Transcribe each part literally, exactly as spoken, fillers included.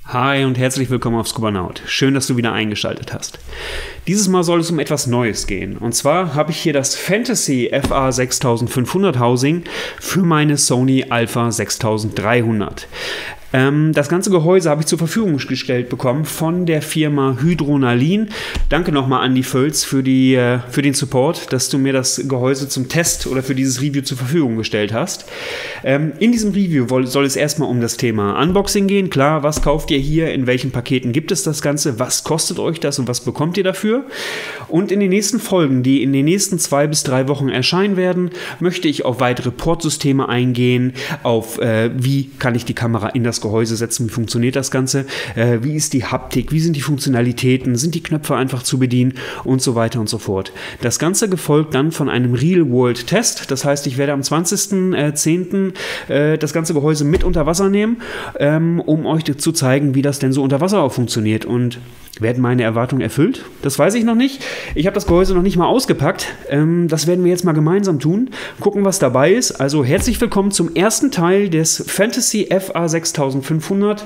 Hi und herzlich willkommen auf Scuba-Naut. Schön, dass du wieder eingeschaltet hast. Dieses Mal soll es um etwas Neues gehen. Und zwar habe ich hier das Fantasy F A sechstausendfünfhundert Housing für meine Sony Alpha sechstausenddreihundert. Ähm, das ganze Gehäuse habe ich zur Verfügung gestellt bekommen von der Firma Hydronalin. Danke nochmal an die Völz für, die, äh, für den Support, dass du mir das Gehäuse zum Test oder für dieses Review zur Verfügung gestellt hast. Ähm, in diesem Review soll es erstmal um das Thema Unboxing gehen. Klar, was kauft ihr hier, in welchen Paketen gibt es das Ganze, was kostet euch das und was bekommt ihr dafür? Und in den nächsten Folgen, die in den nächsten zwei bis drei Wochen erscheinen werden, möchte ich auf weitere Portsysteme eingehen, auf äh, wie kann ich die Kamera in das Gehäuse setzen, wie funktioniert das Ganze, äh, wie ist die Haptik, wie sind die Funktionalitäten, sind die Knöpfe einfach zu bedienen und so weiter und so fort. Das Ganze gefolgt dann von einem Real-World-Test, das heißt, ich werde am zwanzigsten zehnten äh, das ganze Gehäuse mit unter Wasser nehmen, ähm, um euch zu zeigen, wie das denn so unter Wasser auch funktioniert. Und werden meine Erwartungen erfüllt? Das weiß ich noch nicht. Ich habe das Gehäuse noch nicht mal ausgepackt. Ähm, das werden wir jetzt mal gemeinsam tun. Gucken, was dabei ist. Also herzlich willkommen zum ersten Teil des Fantasy F A sechstausendfünfhundert.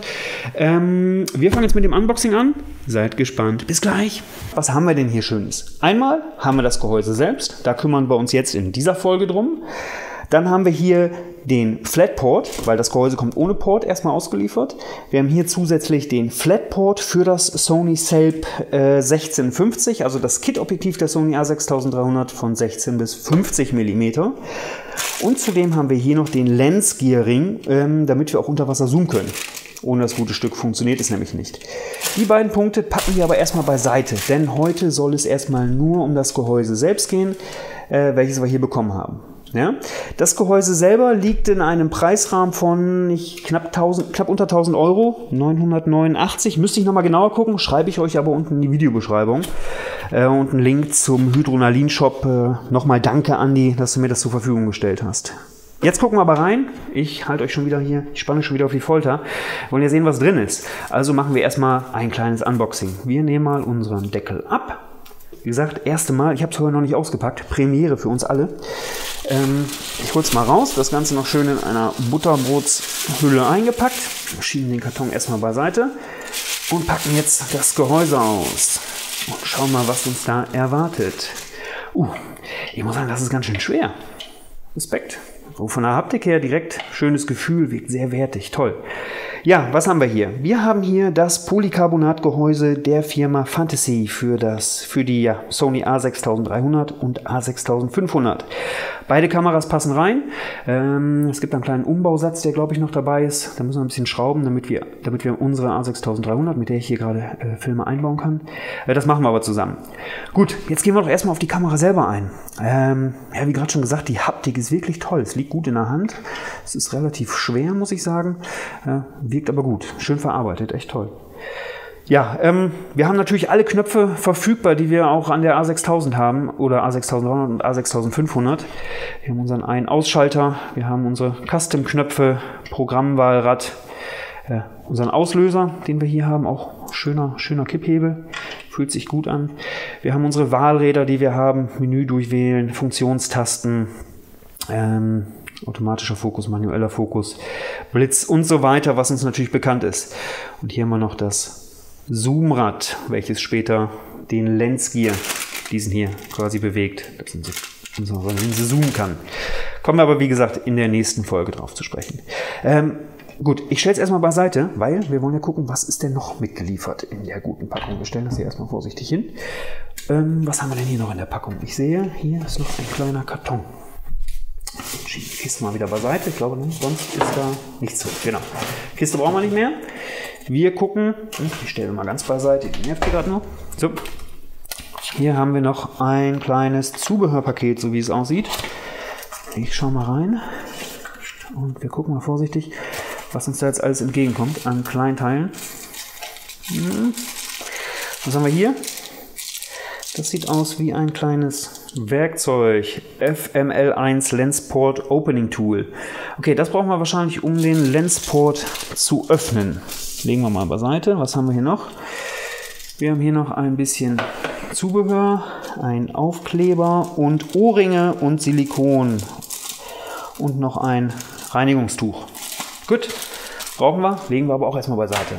Ähm, wir fangen jetzt mit dem Unboxing an. Seid gespannt. Bis gleich. Was haben wir denn hier Schönes? Einmal haben wir das Gehäuse selbst. Da kümmern wir uns jetzt in dieser Folge drum. Dann haben wir hier den Flatport, weil das Gehäuse kommt ohne Port erstmal ausgeliefert. Wir haben hier zusätzlich den Flatport für das Sony Selb äh, sechzehn fünfzig, also das Kit-Objektiv der Sony A sechstausenddreihundert von sechzehn bis fünfzig Millimeter. Und zudem haben wir hier noch den Lens Gear Ring, ähm, damit wir auch unter Wasser zoomen können. Ohne das gute Stück funktioniert es nämlich nicht. Die beiden Punkte packen wir aber erstmal beiseite, denn heute soll es erstmal nur um das Gehäuse selbst gehen, äh, welches wir hier bekommen haben. Ja, das Gehäuse selber liegt in einem Preisrahmen von ich, knapp, tausend, knapp unter tausend Euro, neunhundertneunundachtzig. Müsste ich nochmal genauer gucken, schreibe ich euch aber unten in die Videobeschreibung. Äh, und einen Link zum Hydronalin-Shop. Äh, nochmal danke, Andi, dass du mir das zur Verfügung gestellt hast. Jetzt gucken wir aber rein. Ich halte euch schon wieder hier, ich spanne schon wieder auf die Folter. Wollen ja sehen, was drin ist. Also machen wir erstmal ein kleines Unboxing. Wir nehmen mal unseren Deckel ab. Wie gesagt, erste Mal, ich habe es vorher noch nicht ausgepackt, Premiere für uns alle. Ähm, ich hole es mal raus, das Ganze noch schön in einer Butterbrotshülle eingepackt. Wir schieben den Karton erstmal beiseite und packen jetzt das Gehäuse aus. Und schauen mal, was uns da erwartet. Uh, ich muss sagen, das ist ganz schön schwer. Respekt. So von der Haptik her direkt schönes Gefühl, wirkt sehr wertig, toll. Ja, was haben wir hier? Wir haben hier das Polycarbonatgehäuse der Firma Fantasy für, das, für die ja, Sony A sechstausenddreihundert und A sechstausendfünfhundert. Beide Kameras passen rein. Ähm, es gibt einen kleinen Umbausatz, der glaube ich noch dabei ist. Da müssen wir ein bisschen schrauben, damit wir, damit wir unsere A sechstausenddreihundert, mit der ich hier gerade äh, Filme einbauen kann. Äh, das machen wir aber zusammen. Gut, jetzt gehen wir doch erstmal auf die Kamera selber ein. Ähm, ja, wie gerade schon gesagt, die Haptik ist wirklich toll. Es liegt gut in der Hand. Es ist relativ schwer, muss ich sagen. Äh, wirkt aber gut. Schön verarbeitet, echt toll. Ja, ähm, wir haben natürlich alle Knöpfe verfügbar, die wir auch an der A sechstausend haben oder A sechstausenddreihundert und A sechstausendfünfhundert. Wir haben unseren einen Ausschalter, wir haben unsere Custom-Knöpfe, Programmwahlrad, äh, unseren Auslöser, den wir hier haben, auch schöner, schöner Kipphebel, fühlt sich gut an. Wir haben unsere Wahlräder, die wir haben, Menü durchwählen, Funktionstasten, ähm, automatischer Fokus, manueller Fokus, Blitz und so weiter, was uns natürlich bekannt ist. Und hier haben wir noch das Zoomrad, welches später den Lens Gear, diesen hier quasi bewegt, dass unsere Linse zoomen kann. Kommen wir aber wie gesagt in der nächsten Folge drauf zu sprechen. Ähm, gut, ich stelle es erstmal beiseite, weil wir wollen ja gucken, was ist denn noch mitgeliefert in der guten Packung. Wir stellen das hier erstmal vorsichtig hin. Ähm, was haben wir denn hier noch in der Packung? Ich sehe, hier ist noch ein kleiner Karton. Ich schiebe die Kiste mal wieder beiseite. Ich glaube, sonst ist da nichts drin. Genau. Kiste brauchen wir nicht mehr. Wir gucken, ich stelle mal ganz beiseite, die nervt hier gerade noch. So. Hier haben wir noch ein kleines Zubehörpaket, so wie es aussieht. Ich schaue mal rein und wir gucken mal vorsichtig, was uns da jetzt alles entgegenkommt an kleinen Teilen. Was haben wir hier? Das sieht aus wie ein kleines Werkzeug, F M L eins Lensport Opening Tool. Okay, das brauchen wir wahrscheinlich, um den Lensport zu öffnen. Legen wir mal beiseite. Was haben wir hier noch? Wir haben hier noch ein bisschen Zubehör, ein Aufkleber und Ohrringe und Silikon und noch ein Reinigungstuch. Gut, brauchen wir, legen wir aber auch erstmal beiseite.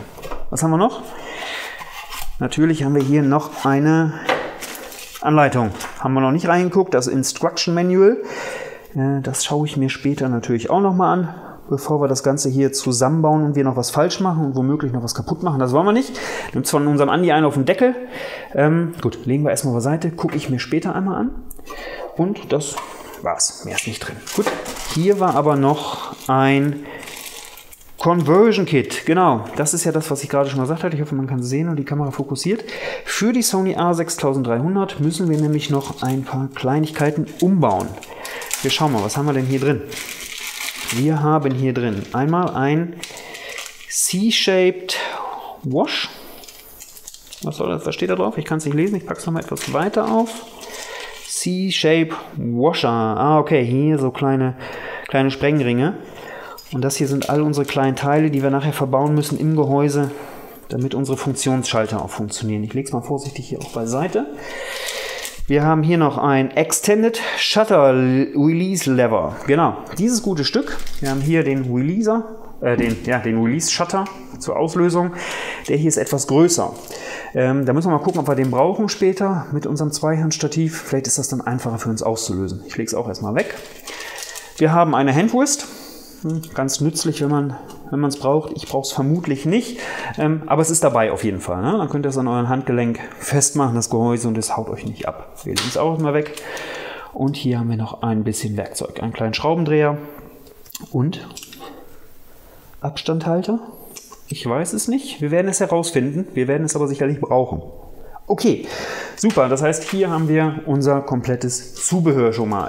was haben wir noch? Natürlich haben wir hier noch eine Anleitung. Haben wir noch nicht reingeguckt, das Instruction Manual. Das schaue ich mir später natürlich auch nochmal an, bevor wir das Ganze hier zusammenbauen und wir noch was falsch machen und womöglich noch was kaputt machen. Das wollen wir nicht. Nimmt von unserem Andi einen auf den Deckel. Ähm, gut, legen wir erstmal beiseite, gucke ich mir später einmal an. Und das war's. Mehr ist nicht drin. Gut, hier war aber noch ein Conversion Kit. Genau, das ist ja das, was ich gerade schon gesagt hatte. Ich hoffe, man kann es sehen und die Kamera fokussiert. Für die Sony A sechstausenddreihundert müssen wir nämlich noch ein paar Kleinigkeiten umbauen. Wir schauen mal, was haben wir denn hier drin? Wir haben hier drin einmal ein C-Shaped Wash. Was soll das? Was steht da drauf? Ich kann es nicht lesen. Ich packe es nochmal etwas weiter auf. C-Shape Washer. Ah, okay. Hier so kleine, kleine Sprengringe. Und das hier sind all unsere kleinen Teile, die wir nachher verbauen müssen im Gehäuse, damit unsere Funktionsschalter auch funktionieren. Ich lege es mal vorsichtig hier auch beiseite. Wir haben hier noch ein Extended Shutter Release Lever. Genau, dieses gute Stück. Wir haben hier den Releaser, äh, den, ja, den Release Shutter zur Auslösung. Der hier ist etwas größer. Ähm, da müssen wir mal gucken, ob wir den brauchen später mit unserem Zweihandstativ. Vielleicht ist das dann einfacher für uns auszulösen. Ich lege es auch erstmal weg. Wir haben eine Handwrist. Ganz nützlich, wenn man wenn man es braucht. Ich brauche es vermutlich nicht, ähm, aber es ist dabei auf jeden Fall. Ne? Dann könnt ihr es an euren Handgelenk festmachen, das Gehäuse, und es haut euch nicht ab. Wir legen es auch mal weg. Und hier haben wir noch ein bisschen Werkzeug. Einen kleinen Schraubendreher und Abstandhalter. Ich weiß es nicht. Wir werden es herausfinden. Wir werden es aber sicherlich brauchen. Okay, super. Das heißt, hier haben wir unser komplettes Zubehör schon mal.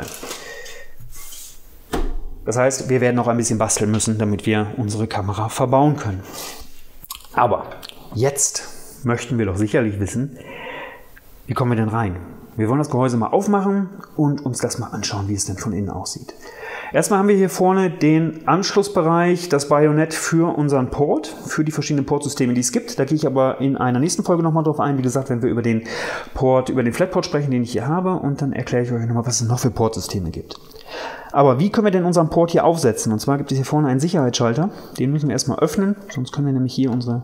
Das heißt, wir werden noch ein bisschen basteln müssen, damit wir unsere Kamera verbauen können. Aber jetzt möchten wir doch sicherlich wissen, wie kommen wir denn rein? Wir wollen das Gehäuse mal aufmachen und uns das mal anschauen, wie es denn von innen aussieht. Erstmal haben wir hier vorne den Anschlussbereich, das Bajonett für unseren Port, für die verschiedenen Portsysteme, die es gibt. Da gehe ich aber in einer nächsten Folge nochmal drauf ein. Wie gesagt, wenn wir über den Port, über den Flatport sprechen, den ich hier habe, und dann erkläre ich euch nochmal, was es noch für Portsysteme gibt. Aber wie können wir denn unseren Port hier aufsetzen? Und zwar gibt es hier vorne einen Sicherheitsschalter. Den müssen wir erstmal öffnen, sonst können wir nämlich hier unsere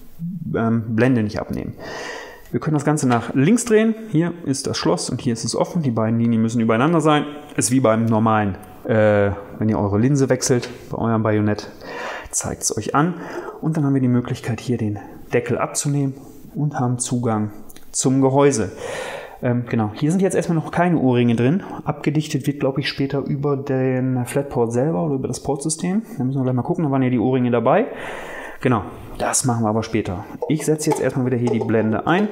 ähm, Blende nicht abnehmen. Wir können das Ganze nach links drehen. Hier ist das Schloss und hier ist es offen. Die beiden Linien müssen übereinander sein. Ist wie beim normalen, äh, wenn ihr eure Linse wechselt, bei eurem Bajonett, zeigt es euch an. Und dann haben wir die Möglichkeit, hier den Deckel abzunehmen und haben Zugang zum Gehäuse. Ähm, genau, hier sind jetzt erstmal noch keine Ohrringe drin. Abgedichtet wird, glaube ich, später über den Flatport selber oder über das Portsystem. Da müssen wir gleich mal gucken, da waren ja die Ohrringe dabei. Genau, das machen wir aber später. Ich setze jetzt erstmal wieder hier die Blende ein,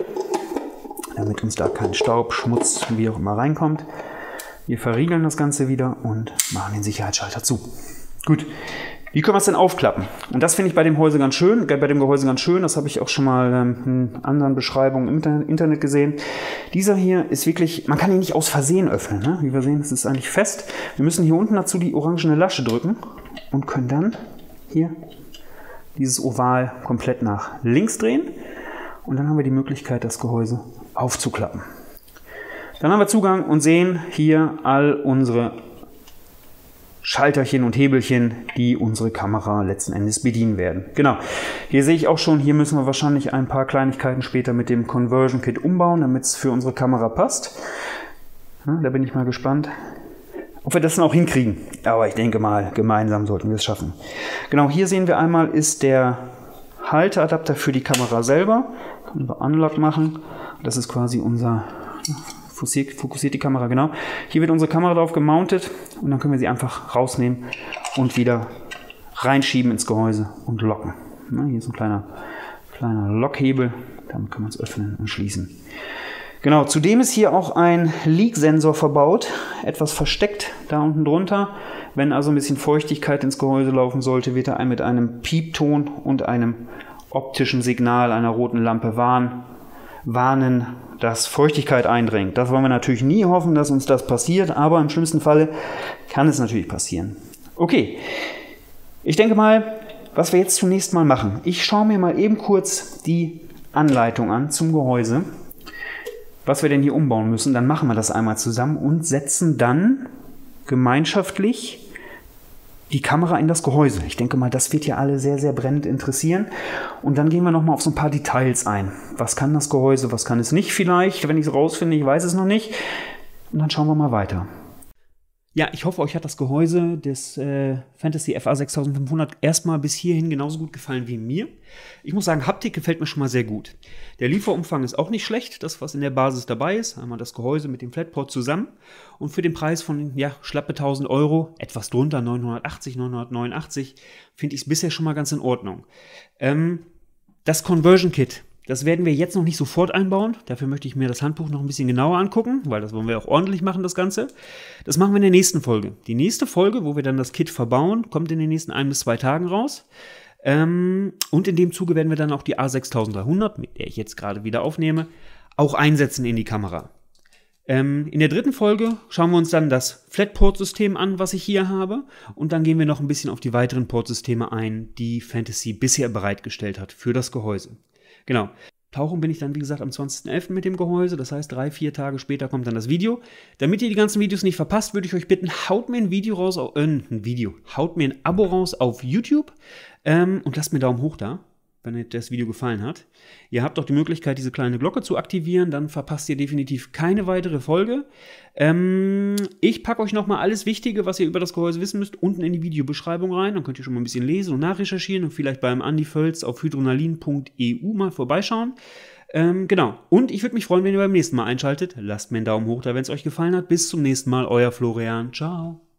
damit uns da kein Staub, Schmutz, wie auch immer reinkommt. Wir verriegeln das Ganze wieder und machen den Sicherheitsschalter zu. Gut. Wie können wir es denn aufklappen? Und das finde ich bei dem Gehäuse ganz schön, bei dem Gehäuse ganz schön, das habe ich auch schon mal ähm, in anderen Beschreibungen im Internet gesehen. Dieser hier ist wirklich, man kann ihn nicht aus Versehen öffnen, ne? Wie wir sehen, es ist eigentlich fest. Wir müssen hier unten dazu die orangene Lasche drücken und können dann hier dieses Oval komplett nach links drehen. Und dann haben wir die Möglichkeit, das Gehäuse aufzuklappen. Dann haben wir Zugang und sehen hier all unsere Schalterchen und Hebelchen, die unsere Kamera letzten Endes bedienen werden. Genau, hier sehe ich auch schon, hier müssen wir wahrscheinlich ein paar Kleinigkeiten später mit dem Conversion Kit umbauen, damit es für unsere Kamera passt. Ja, da bin ich mal gespannt, ob wir das dann auch hinkriegen. Aber ich denke mal, gemeinsam sollten wir es schaffen. Genau, hier sehen wir einmal, ist der Halteadapter für die Kamera selber. Können wir Unlock machen. Das ist quasi unser... Fokussiert, fokussiert die Kamera, genau. Hier wird unsere Kamera drauf gemountet und dann können wir sie einfach rausnehmen und wieder reinschieben ins Gehäuse und locken. Na, hier ist ein kleiner, kleiner Lockhebel, damit können wir es öffnen und schließen. Genau, zudem ist hier auch ein Leak-Sensor verbaut, etwas versteckt da unten drunter. Wenn also ein bisschen Feuchtigkeit ins Gehäuse laufen sollte, wird er mit einem Piepton und einem optischen Signal einer roten Lampe warnen, warnen, dass Feuchtigkeit eindringt. Das wollen wir natürlich nie hoffen, dass uns das passiert, aber im schlimmsten Falle kann es natürlich passieren. Okay, ich denke mal, was wir jetzt zunächst mal machen. Ich schaue mir mal eben kurz die Anleitung an zum Gehäuse, was wir denn hier umbauen müssen. Dann machen wir das einmal zusammen und setzen dann gemeinschaftlich die Kamera in das Gehäuse. Ich denke mal, das wird ja alle sehr, sehr brennend interessieren. Und dann gehen wir noch mal auf so ein paar Details ein. Was kann das Gehäuse, was kann es nicht vielleicht? Wenn ich es rausfinde, ich weiß es noch nicht. Und dann schauen wir mal weiter. Ja, ich hoffe, euch hat das Gehäuse des äh, Fantasy F A sechstausendfünfhundert erstmal bis hierhin genauso gut gefallen wie mir. Ich muss sagen, Haptik gefällt mir schon mal sehr gut. Der Lieferumfang ist auch nicht schlecht, das, was in der Basis dabei ist. Einmal das Gehäuse mit dem Flatport zusammen. Und für den Preis von, ja, schlappe tausend Euro, etwas drunter, neunhundertachtzig, neunhundertneunundachtzig, finde ich es bisher schon mal ganz in Ordnung. Ähm, das Conversion Kit. Das werden wir jetzt noch nicht sofort einbauen. Dafür möchte ich mir das Handbuch noch ein bisschen genauer angucken, weil das wollen wir auch ordentlich machen, das Ganze. Das machen wir in der nächsten Folge. Die nächste Folge, wo wir dann das Kit verbauen, kommt in den nächsten ein bis zwei Tagen raus. Ähm, und in dem Zuge werden wir dann auch die A sechstausenddreihundert, mit der ich jetzt gerade wieder aufnehme, auch einsetzen in die Kamera. Ähm, in der dritten Folge schauen wir uns dann das Flatport-System an, was ich hier habe. Und dann gehen wir noch ein bisschen auf die weiteren Portsysteme ein, die Fantasy bisher bereitgestellt hat für das Gehäuse. Genau. Tauchen bin ich dann, wie gesagt, am zwanzigsten elften mit dem Gehäuse. Das heißt, drei, vier Tage später kommt dann das Video. Damit ihr die ganzen Videos nicht verpasst, würde ich euch bitten, haut mir ein Video raus, äh, ein Video, haut mir ein Abo raus auf YouTube ähm, und lasst mir einen Daumen hoch da, wenn euch das Video gefallen hat. Ihr habt auch die Möglichkeit, diese kleine Glocke zu aktivieren, dann verpasst ihr definitiv keine weitere Folge. Ähm, ich packe euch nochmal alles Wichtige, was ihr über das Gehäuse wissen müsst, unten in die Videobeschreibung rein. Dann könnt ihr schon mal ein bisschen lesen und nachrecherchieren und vielleicht beim Andi Völz auf hydronalin punkt e u mal vorbeischauen. Ähm, genau. Und ich würde mich freuen, wenn ihr beim nächsten Mal einschaltet. Lasst mir einen Daumen hoch da, wenn es euch gefallen hat. Bis zum nächsten Mal, euer Florian. Ciao.